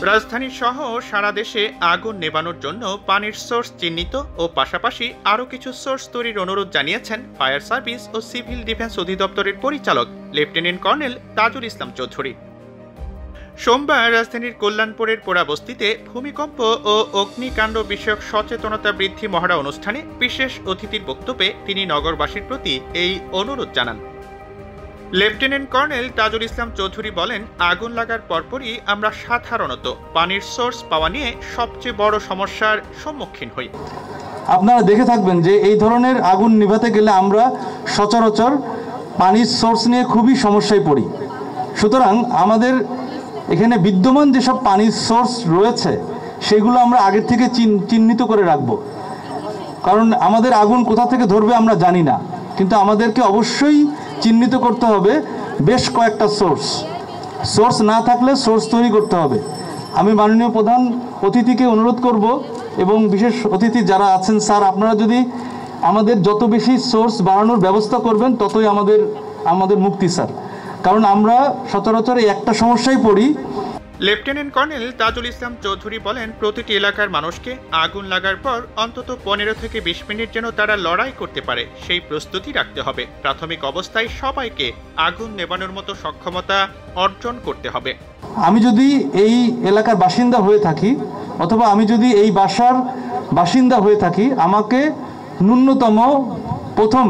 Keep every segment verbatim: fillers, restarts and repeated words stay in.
রাজধানী সহ সারা দেশে আগুন নেভানোর জন্য পানির সোর্স চিহ্নিত ও পাশাপাশি আরও কিছু সোর্স তৈরির অনুরোধ জানিয়েছেন ফায়ার সার্ভিস ও সিভিল ডিফেন্স অধিদপ্তরের পরিচালক লেফটেন্যান্ট কর্নেল তাজুল ইসলাম চৌধুরী। সোমবার রাজধানীর কল্যাণপুরের পোড়াবস্তিতে ভূমিকম্প ও অগ্নিকাণ্ড বিষয়ক সচেতনতা বৃদ্ধি মহড়া অনুষ্ঠানে বিশেষ অতিথির বক্তব্যে তিনি নগরবাসীর প্রতি এই অনুরোধ জানান। লেফটেন্যান্ট কর্নেল তাজুল ইসলাম চৌধুরী বলেন, আগুন লাগার পরপরই আমরা সাধারণত পানির সোর্স পাওয়া নিয়ে সবচেয়ে বড় সমস্যার সম্মুখীন হই। আপনারা দেখে থাকবেন যে এই ধরনের আগুন নিভাতে গেলে আমরা সচরাচর পানির সোর্স নিয়ে খুবই সমস্যায় পড়ি। সুতরাং আমাদের এখানে বিদ্যমান যেসব পানির সোর্স রয়েছে সেগুলো আমরা আগের থেকে চিহ্নিত করে রাখব, কারণ আমাদের আগুন কোথা থেকে ধরবে আমরা জানি না, কিন্তু আমাদেরকে অবশ্যই চিহ্নিত করতে হবে বেশ কয়েকটা সোর্স। সোর্স না থাকলে সোর্স তৈরি করতে হবে। আমি মাননীয় প্রধান অতিথিকে অনুরোধ করব এবং বিশেষ অতিথি যারা আছেন, স্যার আপনারা যদি আমাদের যত বেশি সোর্স বাড়ানোর ব্যবস্থা করবেন ততই আমাদের আমাদের মুক্তি স্যার, কারণ আমরা সচরাচর একটা সমস্যায় পড়ি। লেফটেন্যান্ট কর্নেল তাজুল ইসলাম চৌধুরী বলেন, প্রতিটি এলাকার মানুষকে আগুন লাগার পর অন্তত পনেরো থেকে বিশ মিনিট যেন তারা লড়াই করতে পারে সেই প্রস্তুতি রাখতে হবে। প্রাথমিক অবস্থায় সবাইকে আগুন নেভানোর মতো সক্ষমতা অর্জন করতে হবে। আমি যদি এই এলাকার বাসিন্দা হয়ে থাকি অথবা আমি যদি এই বাসার বাসিন্দা হয়ে থাকি, আমাকে ন্যূনতম প্রথম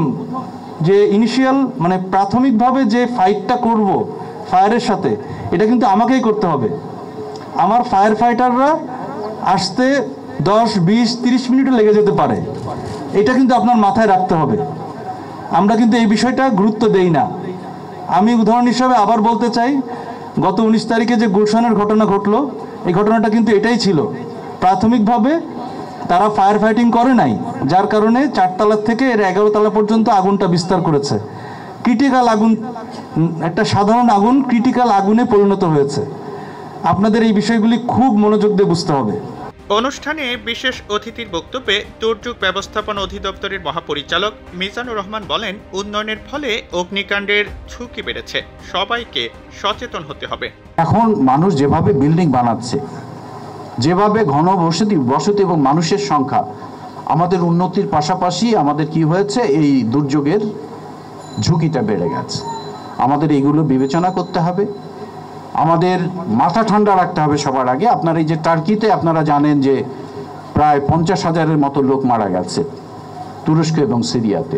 যে ইনিশিয়াল মানে প্রাথমিকভাবে যে ফাইটটা করব ফায়ারের সাথে, এটা কিন্তু আমাকেই করতে হবে। আমার ফায়ার ফাইটাররা আসতে দশ বিশ তিরিশ মিনিটও লেগে যেতে পারে, এটা কিন্তু আপনার মাথায় রাখতে হবে। আমরা কিন্তু এই বিষয়টা গুরুত্ব দেই না। আমি উদাহরণ হিসাবে আবার বলতে চাই, গত উনিশ তারিখে যে গুলশানের ঘটনা ঘটলো, এই ঘটনাটা কিন্তু এটাই ছিল। প্রাথমিকভাবে তারা ফায়ার ফাইটিং করে নাই, যার কারণে চারতলা থেকে এর এগারো তলা পর্যন্ত আগুনটা বিস্তার করেছে। ক্রিটিক্যাল আগুন, একটা সাধারণ আগুন ক্রিটিক্যাল আগুনে পরিণত হয়েছে। আপনাদের এই বিষয়গুলি খুব মনোযোগ দিয়ে বুঝতে হবে। অনুষ্ঠানে বিশেষ অতিথির বক্তব্যে দুর্যোগ ব্যবস্থাপনা অধিদপ্তরের মহাপরিচালক মিজানুর রহমান বলেন, উন্নয়নের ফলে অগ্নিকাণ্ডের ঝুঁকি বেড়েছে, সবাইকে সচেতন হতে হবে। এখন মানুষ যেভাবে বিল্ডিং বানাচ্ছে, যেভাবে ঘন বসতি বসতি এবং মানুষের সংখ্যা, আমাদের উন্নতির পাশাপাশি আমাদের কি হয়েছে, এই দুর্যোগের ঝুঁকিটা বেড়ে গেছে। আমাদের এইগুলো বিবেচনা করতে হবে, আমাদের মাথা ঠান্ডা রাখতে হবে সবার আগে। আপনার এই যে টার্কিতে আপনারা জানেন যে প্রায় পঞ্চাশ হাজারের মতো লোক মারা গেছে তুরস্ক এবং সিরিয়াতে।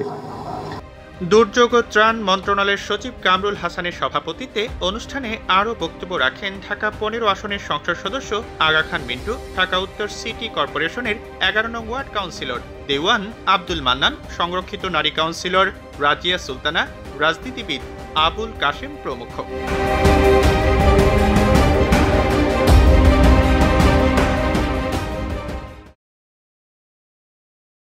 দুর্যোগ ও ত্রাণ মন্ত্রণালয়ের সচিব কামরুল হাসানের সভাপতিত্বে অনুষ্ঠানে আরও বক্তব্য রাখেন ঢাকা পনেরো আসনের সংসদ সদস্য আগা খান মিন্টু, ঢাকা উত্তর সিটি কর্পোরেশনের এগারো নং ওয়ার্ড কাউন্সিলর দেওয়ান আব্দুল মান্নান, সংরক্ষিত নারী কাউন্সিলর রাজিয়া সুলতানা, রাজনীতিবিদ আবুল কাশেম প্রমুখ।